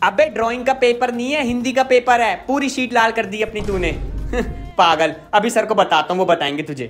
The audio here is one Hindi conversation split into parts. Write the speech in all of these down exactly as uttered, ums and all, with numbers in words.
अबे ड्राइंग का पेपर नहीं है, हिंदी का पेपर है। पूरी शीट लाल कर दी अपनी तूने। पागल, अभी सर को बताता हूँ, वो बताएंगे तुझे।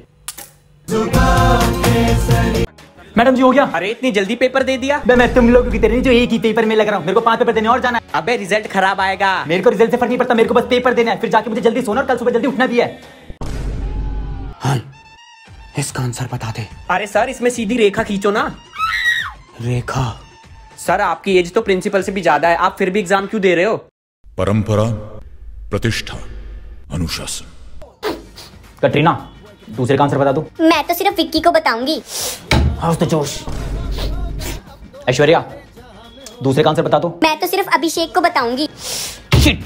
मैडम जी हो गया। अरे इतनी जल्दी पेपर दे दिया। मैं, मैं तुम लोगों की तरह नहीं जो एक ही पेपर में लग रहा हूँ। मेरे को पांच पेपर देने और जाना है। अबे रिजल्ट खराब आएगा। मेरे को रिजल्ट से फर्क नहीं पड़ता, मेरे को बस पेपर देना है, फिर जाके मुझे जल्दी सोना और कल सुबह जल्दी उठना भी है। हाँ, इसका आंसर बता दे। अरे सर इसमें सीधी रेखा खींचो ना। रेखा? सर आपकी एज तो प्रिंसिपल से भी ज्यादा है, आप फिर भी एग्जाम क्यों दे रहे हो? परंपरा, प्रतिष्ठा, अनुशासन। कटरीना दूसरे का आंसर बता दो। मैं तो सिर्फ विक्की को बताऊंगी। हाउस द जोश। ऐश्वर्या दूसरे का आंसर बता दो। मैं तो सिर्फ अभिषेक को बताऊंगी। शिट।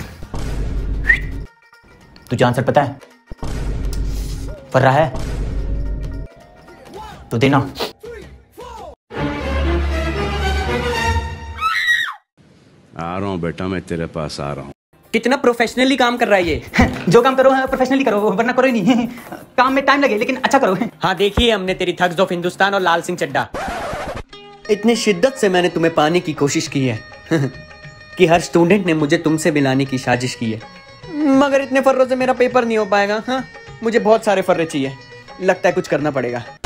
तुझे आंसर पता है? पढ़ रहा है तो देना। आ रहा हूँ बेटा, मैं तेरे पास आ रहा हूँ। कितना प्रोफेशनली काम कर रहा है ये। जो काम करो प्रोफेशनली करो, वरना करो ही नहीं। काम में टाइम लगे लेकिन अच्छा करो। हाँ देखिए हमने तेरी थग्स ऑफ हिंदुस्तान और लाल सिंह चड्ढा। इतनी शिद्दत से मैंने तुम्हें पाने की कोशिश की है कि हर स्टूडेंट ने मुझे तुमसे मिलाने की साजिश की है, मगर इतने फर्रों से मेरा पेपर नहीं हो पाएगा। हाँ मुझे बहुत सारे फर्रे चाहिए, लगता है कुछ करना पड़ेगा।